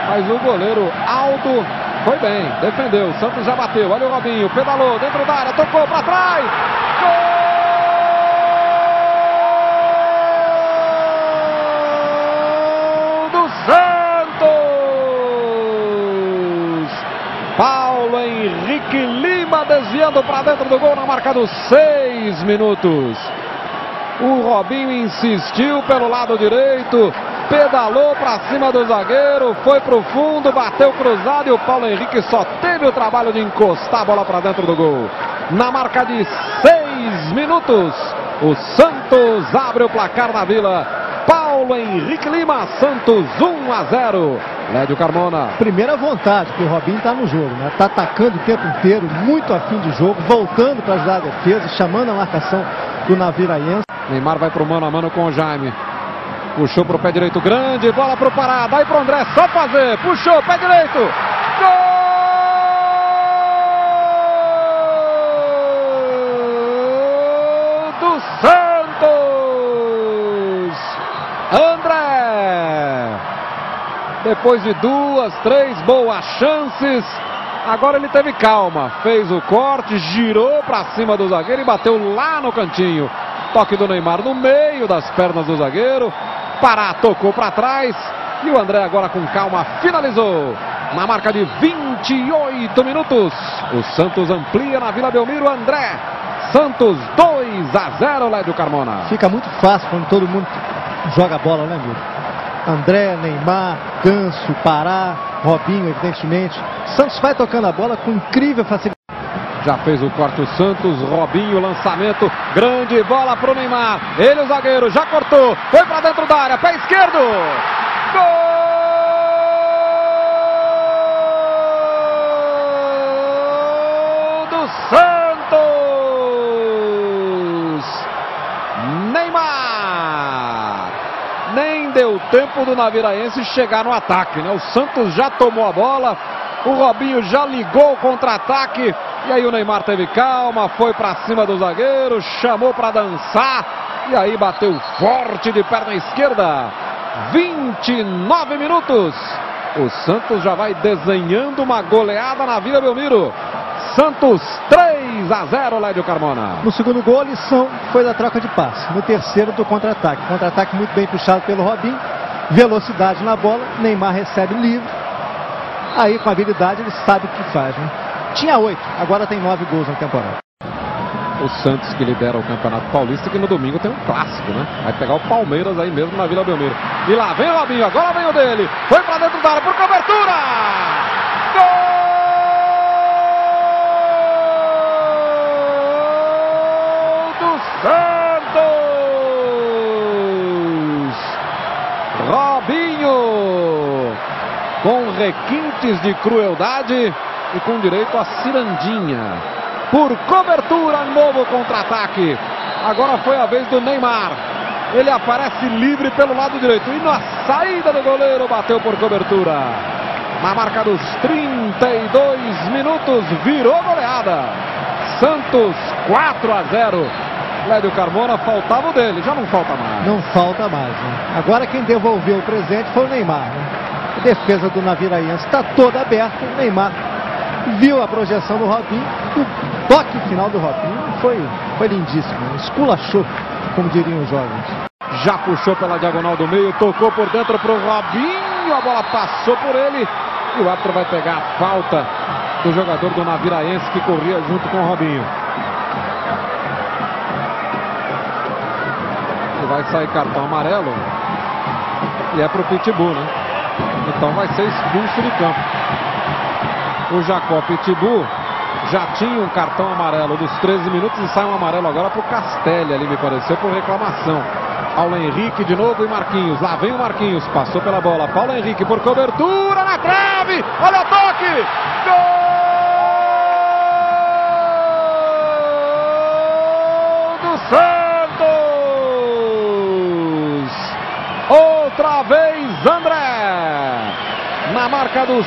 Mas o goleiro Aldo foi bem, defendeu. O Santos já bateu. Olha o Robinho, pedalou dentro da área, tocou para trás. Gol do Santos! Paulo Henrique Lima desviando para dentro do gol na marca dos 6 minutos. O Robinho insistiu pelo lado direito, pedalou para cima do zagueiro, foi para o fundo, bateu cruzado e o Paulo Henrique só teve o trabalho de encostar a bola para dentro do gol. Na marca de 6 minutos, o Santos abre o placar na Vila. Paulo Henrique Lima, Santos 1-0. Lédio Carmona. Primeira vontade, que o Robinho está no jogo, né? Está atacando o tempo inteiro, muito afim de jogo, voltando para ajudar a defesa, chamando a marcação do Naviraense. Neymar vai para o mano a mano com o Jaime. Puxou para o pé direito, grande, bola para o Pará, daí para o André, só fazer, puxou, pé direito, gol do Santos, André, depois de 2, 3 boas chances, agora ele teve calma, fez o corte, girou para cima do zagueiro e bateu lá no cantinho. Toque do Neymar no meio das pernas do zagueiro. Pará tocou para trás. E o André agora com calma finalizou. Na marca de 28 minutos. O Santos amplia na Vila Belmiro. André. Santos 2-0, Lédio Carmona. Fica muito fácil quando todo mundo joga bola, né, amigo? André, Neymar, Ganso, Pará, Robinho, evidentemente. Santos vai tocando a bola com incrível facilidade. Já fez o corte o Santos, Robinho, lançamento, grande bola pro Neymar, ele o zagueiro, já cortou, foi para dentro da área, pé esquerdo, gol do Santos, Neymar, nem deu tempo do Naviraense chegar no ataque, né? O Santos já tomou a bola, o Robinho já ligou o contra-ataque. E aí o Neymar teve calma, foi para cima do zagueiro, chamou para dançar e aí bateu forte de perna esquerda. 29 minutos. O Santos já vai desenhando uma goleada na Vila Belmiro. Santos 3-0, Lédio Carmona. No segundo gol, a lição foi da troca de passe. No terceiro, do contra-ataque. Contra-ataque muito bem puxado pelo Robinho. Velocidade na bola, Neymar recebe livre. Aí com habilidade ele sabe o que faz, né? Tinha 8, agora tem 9 gols na temporada. O Santos que lidera o Campeonato Paulista, que no domingo tem um clássico, né? Vai pegar o Palmeiras aí mesmo na Vila Belmiro. E lá vem o Robinho, agora vem o dele. Foi pra dentro da área por cobertura! Gol do Santos! Robinho! Com requintes de crueldade e com direito a cirandinha. Por cobertura, novo contra-ataque. Agora foi a vez do Neymar. Ele aparece livre pelo lado direito. E na saída do goleiro, bateu por cobertura. Na marca dos 32 minutos, virou goleada. Santos 4-0. Lédio Carmona, faltava o dele, já não falta mais. Não falta mais, né? Agora quem devolveu o presente foi o Neymar, né? A defesa do Naviraense está toda aberta. O Neymar viu a projeção do Robinho. O toque final do Robinho foi lindíssimo. Esculachou, como diriam os jovens. Já puxou pela diagonal do meio, tocou por dentro para o Robinho. A bola passou por ele. E o árbitro vai pegar a falta do jogador do Naviraense que corria junto com o Robinho. E vai sair cartão amarelo. E é para o Pitbull, né? Então vai ser expulso de campo. O Jacó Pitbull já tinha um cartão amarelo dos 13 minutos e sai um amarelo agora para o Castelli, ali me pareceu, por reclamação. Paulo Henrique de novo e Marquinhos. Lá vem o Marquinhos, passou pela bola. Paulo Henrique por cobertura na trave. Olha o toque! Gol do Santos! Outra vez André! Na marca dos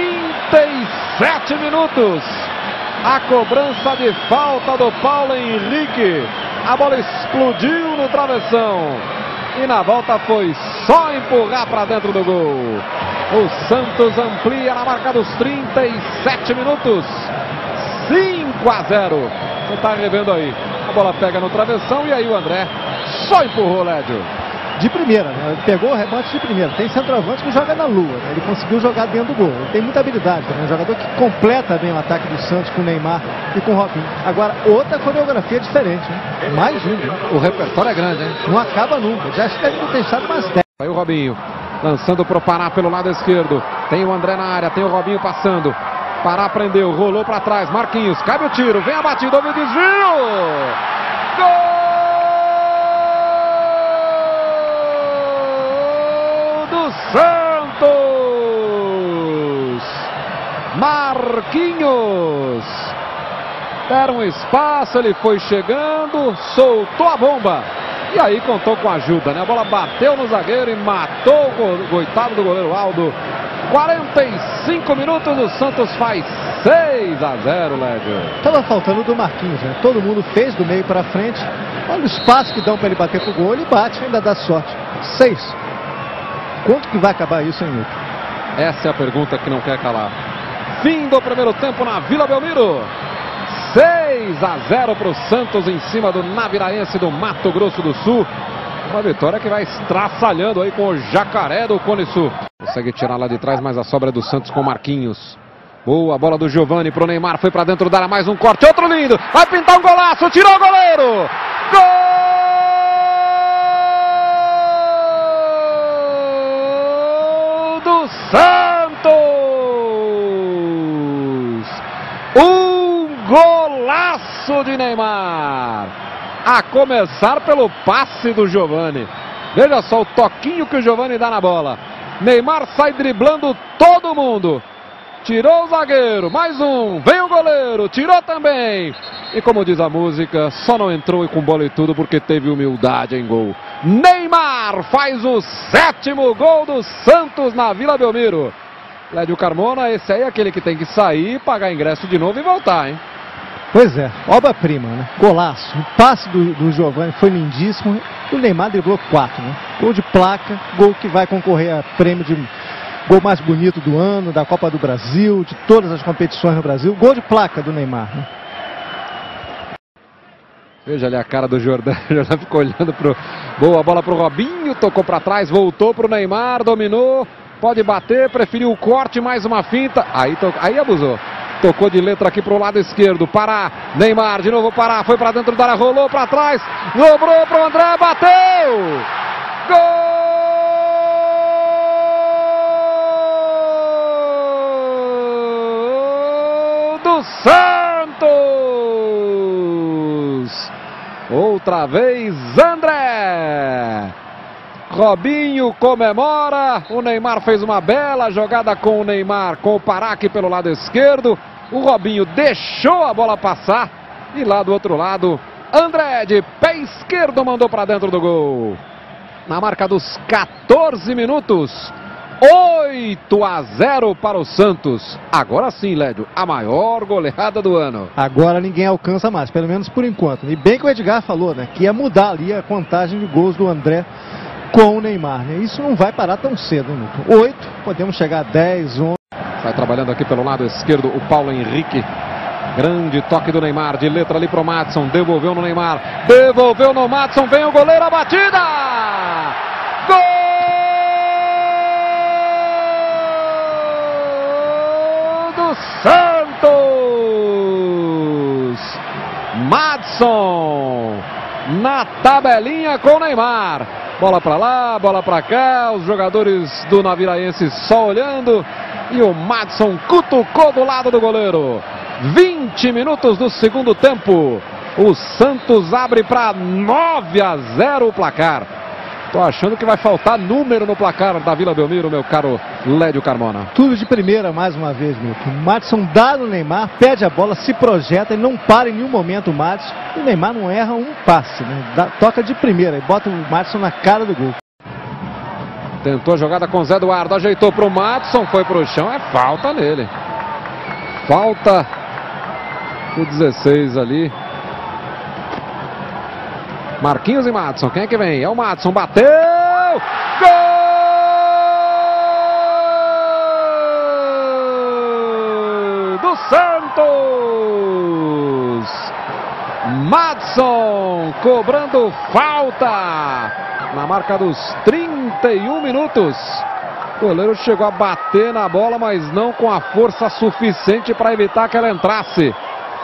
37 minutos. A cobrança de falta do Paulo Henrique. A bola explodiu no travessão. E na volta foi só empurrar para dentro do gol. O Santos amplia na marca dos 37 minutos. 5-0. Você está revendo aí. A bola pega no travessão e aí o André só empurrou, Lédio. De primeira, né? Ele pegou o rebote de primeira. Tem centroavante que joga na lua, né? Ele conseguiu jogar dentro do gol. Ele tem muita habilidade, né? Um jogador que completa bem o ataque do Santos com o Neymar e com o Robinho. Agora, outra coreografia diferente, né? Mais um, né? O repertório é grande, hein? Não acaba nunca. Já deve ter deixado umas 10. Aí o Robinho, lançando pro Pará pelo lado esquerdo. Tem o André na área, tem o Robinho passando. Pará prendeu, rolou para trás. Marquinhos, cabe o tiro, vem a batida, houve desvio. Gol! Santos! Marquinhos! Deram um espaço, ele foi chegando, soltou a bomba. E aí contou com a ajuda, né? A bola bateu no zagueiro e matou o coitado do goleiro Aldo. 45 minutos, o Santos faz 6-0, Lédio. Tava faltando do Marquinhos, né? Todo mundo fez do meio para frente. Olha o espaço que dão para ele bater pro gol, ele bate, ainda dá sorte. 6. Quanto que vai acabar isso, hein, Milton? Essa é a pergunta que não quer calar. Fim do primeiro tempo na Vila Belmiro. 6-0 para o Santos em cima do Naviraense do Mato Grosso do Sul. Uma vitória que vai estraçalhando aí com o Jacaré do Cone Sul. Consegue tirar lá de trás, mas a sobra é do Santos com Marquinhos. Boa bola do Giovani pro Neymar, foi para dentro da área, mais um corte, outro lindo. Vai pintar um golaço, tirou o goleiro. Gol! Santos! Um golaço de Neymar! A começar pelo passe do Giovani. Veja só o toquinho que o Giovani dá na bola. Neymar sai driblando todo mundo. Tirou o zagueiro, mais um, vem o goleiro, tirou também. E como diz a música, só não entrou e com bola e tudo porque teve humildade em gol. Neymar faz o 7º gol do Santos na Vila Belmiro. Lédio Carmona, esse aí é aquele que tem que sair, pagar ingresso de novo e voltar, hein? Pois é, obra-prima, né? Golaço. O passe do Giovani foi lindíssimo. O Neymar driblou 4, né? Gol de placa, gol que vai concorrer a prêmio de gol mais bonito do ano, da Copa do Brasil, de todas as competições no Brasil. Gol de placa do Neymar, né? Veja ali a cara do Jordão. O Jordão ficou olhando pro... Boa bola pro Robinho, tocou para trás, voltou pro Neymar, dominou, pode bater, preferiu o corte, mais uma finta. Aí abusou. Tocou de letra aqui pro lado esquerdo, Pará, Neymar, de novo Pará, foi para dentro da área, rolou para trás, dobrou pro André, bateu! Gol! Do Santos! Outra vez André! Robinho comemora, o Neymar fez uma bela jogada com o Neymar, com o Pará aqui pelo lado esquerdo. O Robinho deixou a bola passar e lá do outro lado, André de pé esquerdo mandou para dentro do gol. Na marca dos 14 minutos, 8-0 para o Santos. Agora sim, Lédio, a maior goleada do ano. Agora ninguém alcança mais, pelo menos por enquanto. E bem que o Edgar falou, né, que ia mudar ali a contagem de gols do André com o Neymar, né? Isso não vai parar tão cedo, né? 8, podemos chegar a 10, 11. Vai trabalhando aqui pelo lado esquerdo o Paulo Henrique. Grande toque do Neymar, de letra ali pro Madson, devolveu no Neymar, devolveu no Madson, vem o goleiro, a batida! Gol do Santos! Madson na tabelinha com o Neymar. Bola para lá, bola para cá, os jogadores do Naviraense só olhando e o Madson cutucou do lado do goleiro. 20 minutos do segundo tempo, o Santos abre para 9-0 o placar. Tô achando que vai faltar número no placar da Vila Belmiro, meu caro Lédio Carmona. Tudo de primeira mais uma vez, Milton. O Madson dá no Neymar, pede a bola, se projeta, ele não para em nenhum momento o Madson. E o Neymar não erra um passe, né? Toca de primeira e bota o Madson na cara do gol. Tentou a jogada com o Zé Eduardo, ajeitou pro Madson, foi pro chão, é falta nele. Falta o 16 ali. Marquinhos e Madson, quem é que vem? É o Madson, bateu! Gol Santos. Madson cobrando falta na marca dos 31 minutos. O goleiro chegou a bater na bola, mas não com a força suficiente para evitar que ela entrasse.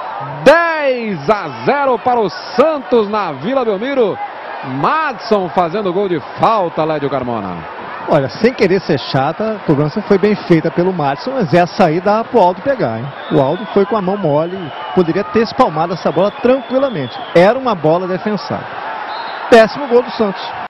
10-0 para o Santos na Vila Belmiro. Madson fazendo gol de falta, Lédio Carmona. Olha, sem querer ser chata, a cobrança foi bem feita pelo Madson, mas essa aí dá pro Aldo pegar, hein? O Aldo foi com a mão mole, poderia ter espalmado essa bola tranquilamente. Era uma bola defensável. Péssimo gol do Santos.